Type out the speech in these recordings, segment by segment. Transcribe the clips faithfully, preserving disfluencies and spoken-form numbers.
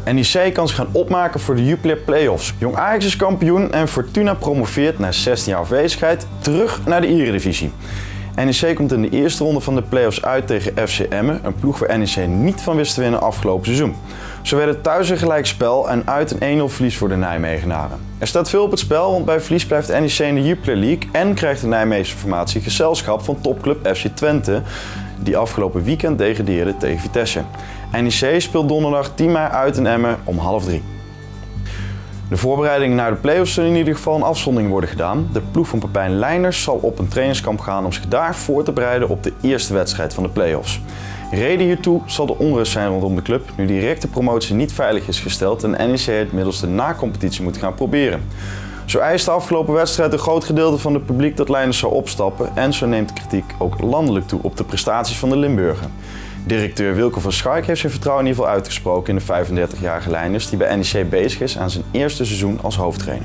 N E C kan zich gaan opmaken voor de Jupiler Play-offs. Jong Ajax is kampioen en Fortuna promoveert na zestien jaar afwezigheid terug naar de Eredivisie. N E C komt in de eerste ronde van de play-offs uit tegen F C Emmen, een ploeg waar N E C niet van wist te winnen afgelopen seizoen. Zo werd het thuis een gelijkspel en uit een één nul verlies voor de Nijmegenaren. Er staat veel op het spel, want bij verlies blijft N E C in de Jupiler League en krijgt de Nijmeegse formatie gezelschap van topclub F C Twente, die afgelopen weekend degradeerde tegen Vitesse. N E C speelt donderdag tien mei uit in Emmen om half drie. De voorbereidingen naar de play-offs zullen in ieder geval een afzondering worden gedaan. De ploeg van Pepijn Leijners zal op een trainingskamp gaan om zich daar voor te bereiden op de eerste wedstrijd van de play-offs. Reden hiertoe zal de onrust zijn rondom de club, nu directe promotie niet veilig is gesteld en N E C het middels de na-competitie moet gaan proberen. Zo eist de afgelopen wedstrijd een groot gedeelte van het publiek dat Leijners zou opstappen en zo neemt de kritiek ook landelijk toe op de prestaties van de Limburger. Directeur Wilco van Schaik heeft zijn vertrouwen in ieder geval uitgesproken in de vijfendertigjarige Leijners die bij N E C bezig is aan zijn eerste seizoen als hoofdtrainer.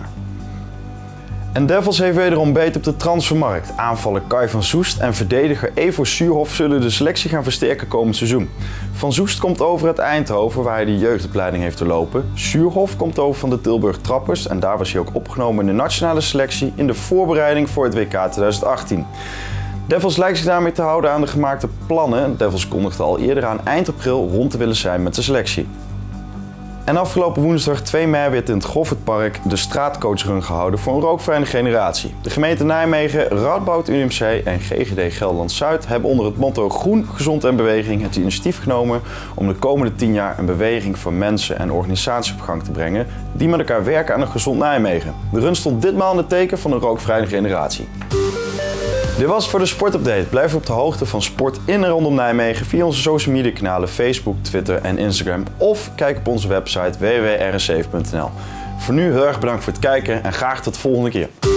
En Devils heeft wederom beet op de transfermarkt. Aanvaller Kai van Soest en verdediger Evo Suurhof zullen de selectie gaan versterken komend seizoen. Van Soest komt over uit Eindhoven waar hij de jeugdopleiding heeft doorlopen. Suurhof komt over van de Tilburg Trappers en daar was hij ook opgenomen in de nationale selectie in de voorbereiding voor het W K twintig achttien. Devils lijkt zich daarmee te houden aan de gemaakte plannen. Devils kondigde al eerder aan eind april rond te willen zijn met de selectie. En afgelopen woensdag twee mei werd in het Goffertpark de straatcoachrun gehouden voor een rookvrije generatie. De gemeente Nijmegen, Radboud U M C en G G D Gelderland-Zuid hebben onder het motto Groen, Gezond en Beweging het initiatief genomen om de komende tien jaar een beweging van mensen en organisaties op gang te brengen die met elkaar werken aan een gezond Nijmegen. De run stond ditmaal in het teken van een rookvrije generatie. Dit was het voor de sportupdate. Blijf op de hoogte van sport in en rondom Nijmegen via onze social media kanalen Facebook, Twitter en Instagram of kijk op onze website w w w punt r n zeven punt n l. Voor nu heel erg bedankt voor het kijken en graag tot de volgende keer.